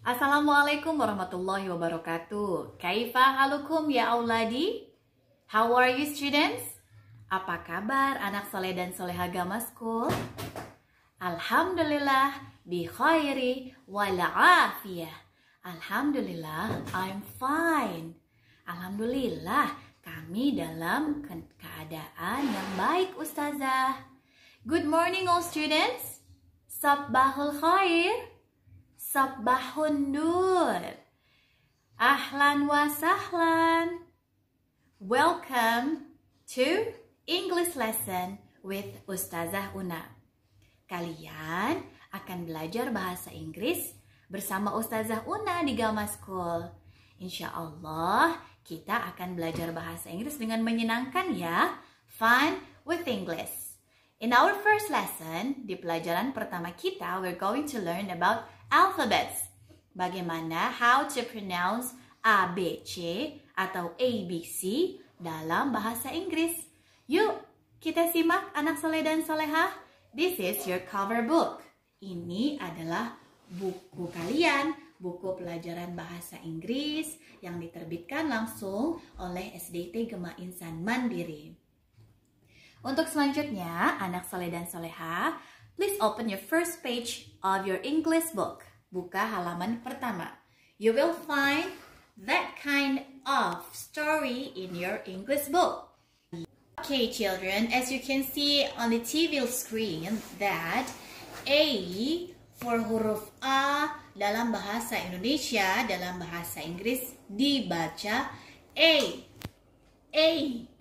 Assalamualaikum warahmatullahi wabarakatuh. Kaifa halukum ya auladi? How are you students? Apa kabar anak soleh dan soleha Gama School? Alhamdulillah bi khairi wal afiyah. Alhamdulillah I'm fine. Alhamdulillah kami dalam keadaan yang baik Ustazah. Good morning all students. Sabbahul khair. Sabbahun nur. Ahlan wa sahlan. Welcome to English lesson with Ustazah Una. Kalian akan belajar bahasa Inggris bersama Ustazah Una di Gama School. Insya Allah kita akan belajar bahasa Inggris dengan menyenangkan ya. Fun with English. In our first lesson, di pelajaran pertama kita, we're going to learn about alphabets. Bagaimana how to pronounce A, B, C atau A, B, C dalam bahasa Inggris. Yuk, kita simak anak soleh dan solehah. This is your cover book. Ini adalah buku kalian, buku pelajaran bahasa Inggris yang diterbitkan langsung oleh SDT Gema Insan Mandiri. Untuk selanjutnya, anak soleh dan soleha, please open your first page of your English book. Buka halaman pertama. You will find that kind of story in your English book. Okay, children, as you can see on the TV screen that A for huruf A dalam bahasa Indonesia, dalam bahasa Inggris dibaca A. A.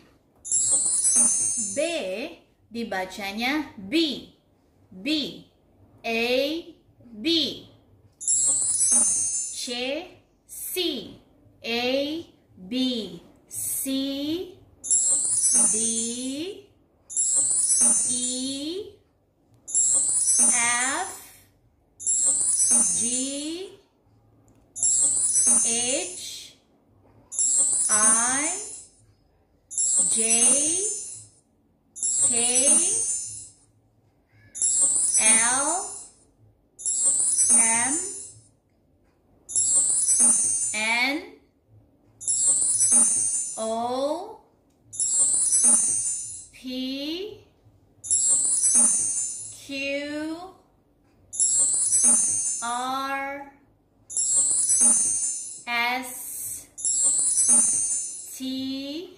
B dibacanya B. B. A, B. C, C. A, B. C. D. E. F. G. H. I. J. K, L, M, N, O, P, Q, R, S, T,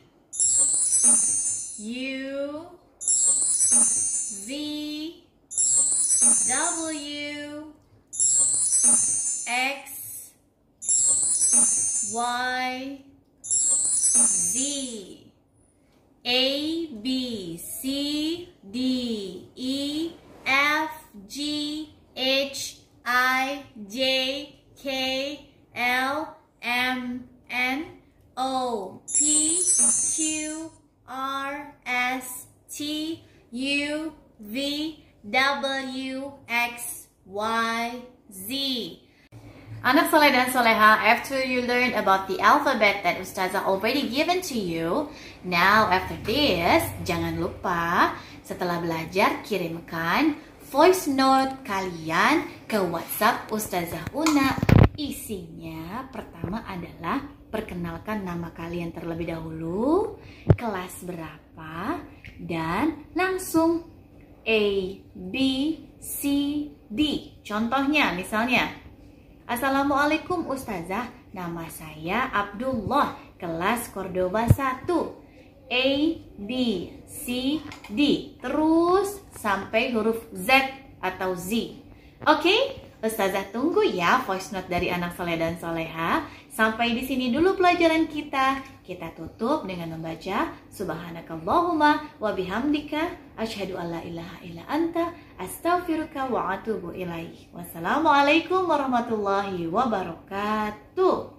U, V, W, X, Y, Z, A, B, C, D, E, F, G, H, I, J, K, L, M, N, O, P, Q, R, S, T, U, V, W, X, Y, Z. Anak soleh dan soleha, after you learn about the alphabet that Ustazah already given to you, now after this, jangan lupa setelah belajar kirimkan voice note kalian ke WhatsApp Ustazah Una. Isinya pertama adalah perkenalkan nama kalian terlebih dahulu, kelas berapa, dan langsung A, B, C, D. Contohnya misalnya, Assalamualaikum Ustazah, nama saya Abdullah, kelas Cordoba 1. A, B, C, D. Terus sampai huruf Z atau Z. Oke? Ustazah tunggu ya voice note dari anak soleh dan soleha. Sampai di sini dulu pelajaran kita. Kita tutup dengan membaca Subhanakallahumma wa bihamdika asyhadu alla ilaha illa anta astaghfiruka wa atubu ilaih. Wassalamualaikum warahmatullahi wabarakatuh.